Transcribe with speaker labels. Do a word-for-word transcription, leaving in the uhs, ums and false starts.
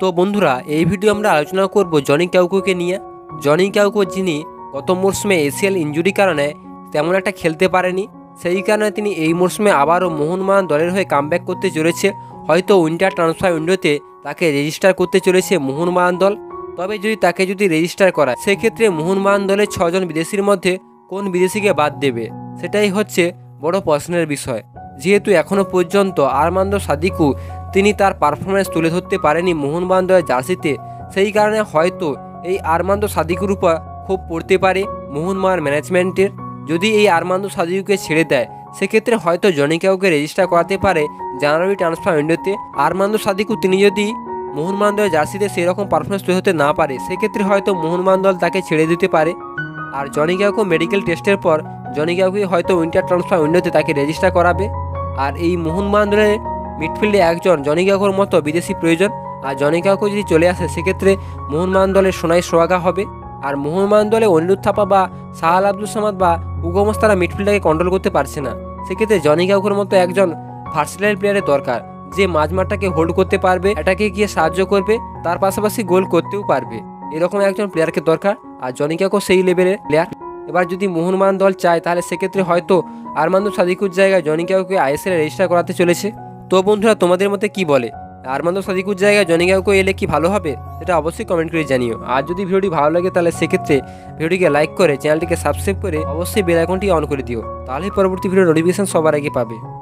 Speaker 1: তো বন্ধুরা, এই ভিডিও আমরা আলোচনা করব জনি কাউকোকে নিয়ে। জনি কাউকো যিনি গত মরশুমে এসিএল ইনজুরি কারণে তেমন একটা খেলতে পারেনি, সেই কারণে তিনি এই মরশুমে আবারও মোহনবাগান দলের হয়ে কামব্যাক করতে চলেছে। হয়তো উইন্টার ট্রান্সফার উইন্ডোতে তাকে রেজিস্টার করতে চলেছে মোহনবাগান দল। তবে যদি তাকে যদি রেজিস্টার করায়, সেক্ষেত্রে মোহনবাগান দলের ছজন বিদেশির মধ্যে কোন বিদেশিকে বাদ দেবে, সেটাই হচ্ছে বড় প্রশ্নের বিষয়। যেহেতু এখনও পর্যন্ত আরমান্দো সাদিকু তিনি তার পারফরমেন্স তুলে ধরতে পারেনি মোহনবাগান দলের জার্সিতে, সেই কারণে হয়তো এই আরমান্দো সাদিকুর উপর ক্ষোভ পড়তে পারে মোহনবাগান ম্যানেজমেন্টের। যদি এই আরমান্দো সাদিকুকে ছেড়ে দেয়, সেক্ষেত্রে হয়তো জনি কাউকে রেজিস্টার করাতে পারে জানুয়ারি ট্রান্সফার উইন্ডোতে। আরমান্দো সাদিকু তিনি যদি মোহনবাগান দলের জার্সিতে সেরকম পারফরমেন্স তুলে ধরতে না পারে, সেক্ষেত্রে হয়তো মোহনবাগান দল তাকে ছেড়ে দিতে পারে। আর জনি কাউকো মেডিকেল টেস্টের পর জনি কাউকে হয়তো উইন্টার ট্রান্সফার উইন্ডোতে তাকে রেজিস্টার করাবে। আর এই মোহনবাগান দলের মিডফিল্ডে একজন জনি কাউকোর মতো বিদেশি প্রয়োজন। আর জনি কাউকো যদি চলে আসে, সেক্ষেত্রে মোহনবাগান দলের সোনাই সোহাগা হবে। আর মোহনবাগান দলে অনিরুদ্ধ থাপা বা সাহাল আব্দুল সামাদ বা উগো মোস তারা মিডফিল্ডটাকে কন্ট্রোল করতে পারছে না। সেক্ষেত্রে জনি কাউকোর মতো একজন ভার্সেটাইল প্লেয়ারের দরকার, যে মাঝমাঠটাকে হোল্ড করতে পারবে, এটাকে গিয়ে সাহায্য করবে, তার পাশাপাশি গোল করতেও পারবে, এরকম একজন প্লেয়ারকে দরকার। আর জনি কাউকো সেই লেভেলের প্লেয়ার। এবার যদি মোহনবাগান দল চায়, তাহলে সেক্ষেত্রে হয়তো আরমান্দো সাদিকুর জায়গায় জনি কাউকে আইএসএল রেজিস্টার করাতে চলেছে। তো বন্ধুরা, তোমাদের মতে কি বলে? আরমান্দো সাদিকুর জায়গায় জনি কাউকে এলে কি ভালো হবে? এটা অবশ্যই কমেন্ট করে জানিও। আর যদি ভিডিওটি ভালো লাগে, তাহলে সেক্ষেত্রে ভিডিওটিকে লাইক করে চ্যানেলটিকে সাবস্ক্রাইব করে অবশ্যই বেল আইকনটি অন করে দিও, তাহলে পরবর্তী ভিডিও নোটিফিকেশন সবার আগে পাবে।